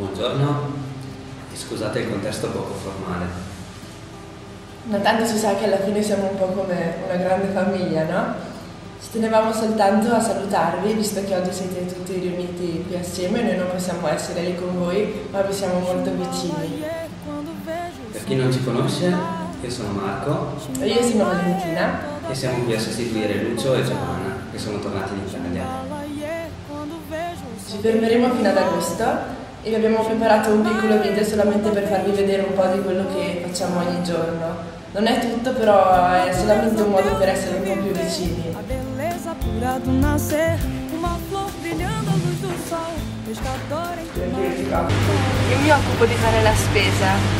Buongiorno e scusate il contesto poco formale. Ma tanto si sa che alla fine siamo un po' come una grande famiglia, no? Ci tenevamo soltanto a salutarvi, visto che oggi siete tutti riuniti qui assieme, noi non possiamo essere lì con voi, ma vi siamo molto vicini. Per chi non ci conosce, io sono Marco. E io sono Valentina. E siamo qui a sostituire Lucio e Giovanna, che sono tornati in Italia. Ci fermeremo fino ad agosto e vi abbiamo preparato un piccolo video solamente per farvi vedere un po' di quello che facciamo ogni giorno. Non è tutto, però è solamente un modo per essere un po' più vicini. Io mi occupo di fare la spesa.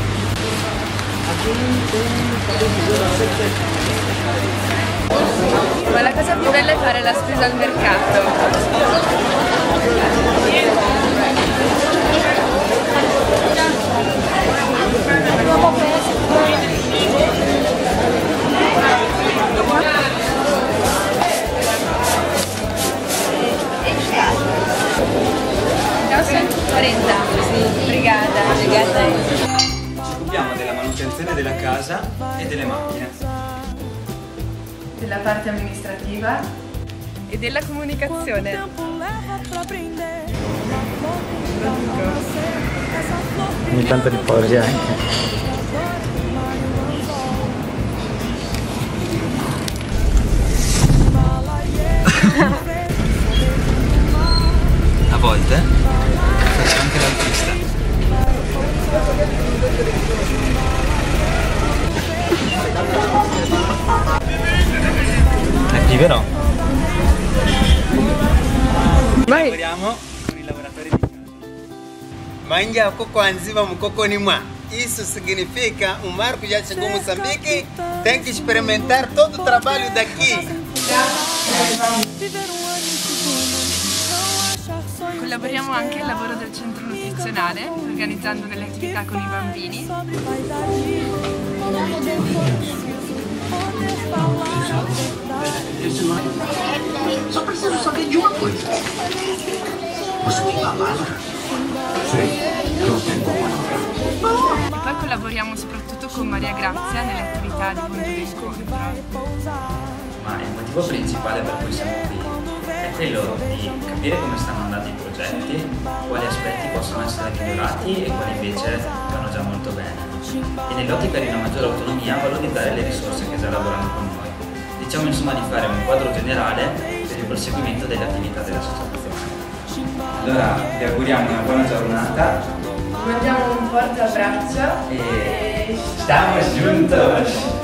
Ma la cosa più bella è fare la spesa al mercato. Causa 40. Sì. Brigata. Ci occupiamo della manutenzione della casa e delle macchine. Della parte amministrativa E della comunicazione. Ogni tanto riposi anche. A volte faccio anche l'autista. Attiverò. Vai. Lavoriamo con i lavoratori di casa. Manja koko anziva mkokoni mwa. Isso significa o Marco já chegou em Moçambique, tem que experimentar todo o trabalho daqui. Collaboriamo anche al lavoro del centro nutrizionale, organizzando delle attività con i bambini. Só preciso saber de uma coisa. Você tem palavra? Sim, não tem como não. E poi collaboriamo soprattutto con Maria Grazia nelle attività di mondo d'incontro. Ma il motivo principale per cui siamo qui è quello di capire come stanno andando i progetti, quali aspetti possono essere migliorati e quali invece vanno già molto bene. E nell'ottica di una maggiore autonomia valorizzare le risorse che già lavorano con noi. Diciamo insomma di fare un quadro generale per il proseguimento delle attività dell'associazione. Allora vi auguriamo una buona giornata. mandiamo un forte abbraccio e estamos juntos!